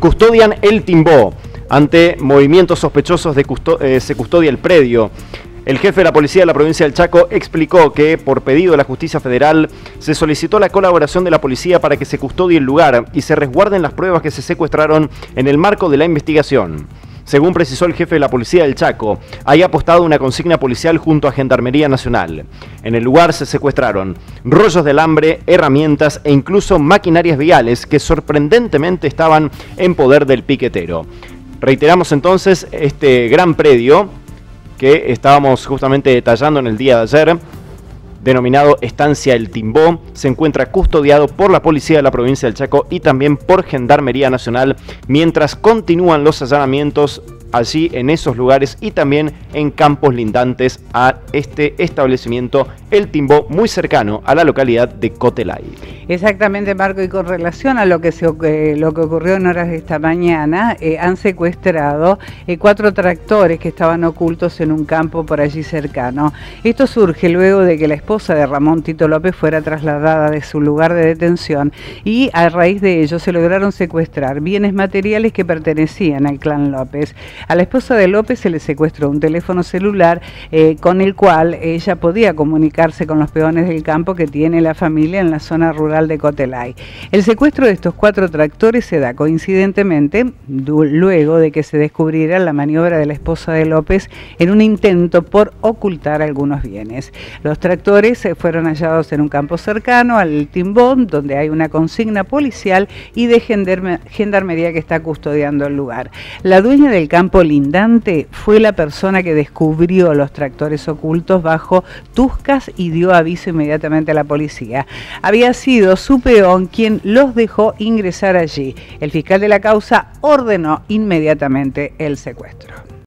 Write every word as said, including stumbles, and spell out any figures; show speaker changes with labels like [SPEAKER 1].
[SPEAKER 1] Custodian el Timbó. Ante movimientos sospechosos de custo eh, se custodia el predio. El jefe de la policía de la provincia del Chaco explicó que, por pedido de la Justicia Federal, se solicitó la colaboración de la policía para que se custodie el lugar y se resguarden las pruebas que se secuestraron en el marco de la investigación. Según precisó el jefe de la policía del Chaco, hay apostado una consigna policial junto a Gendarmería Nacional. En el lugar se secuestraron rollos de alambre, herramientas e incluso maquinarias viales que sorprendentemente estaban en poder del piquetero. Reiteramos entonces este gran predio que estábamos justamente detallando en el día de ayer, denominado Estancia El Timbó, se encuentra custodiado por la policía de la provincia del Chaco y también por Gendarmería Nacional, mientras continúan los allanamientos allí en esos lugares y también en campos lindantes a este establecimiento El Timbó, muy cercano a la localidad de Cotelay.
[SPEAKER 2] Exactamente, Marco, y con relación a lo que, se, eh, lo que ocurrió en horas de esta mañana, eh, han secuestrado eh, cuatro tractores que estaban ocultos en un campo por allí cercano. Esto surge luego de que la esposa de Ramón Tito López fuera trasladada de su lugar de detención y a raíz de ello se lograron secuestrar bienes materiales que pertenecían al clan López. A la esposa de López se le secuestró un teléfono celular eh, con el cual ella podía comunicarse con los peones del campo que tiene la familia en la zona rural de Cotelay. El secuestro de estos cuatro tractores se da coincidentemente luego de que se descubriera la maniobra de la esposa de López en un intento por ocultar algunos bienes. Los tractores fueron hallados en un campo cercano al Timbó, donde hay una consigna policial y de gendarmería que está custodiando el lugar. La dueña del campo lindante fue la persona que descubrió los tractores ocultos bajo tuscas y dio aviso inmediatamente a la policía. Había sido su peón quien los dejó ingresar allí. El fiscal de la causa ordenó inmediatamente el secuestro.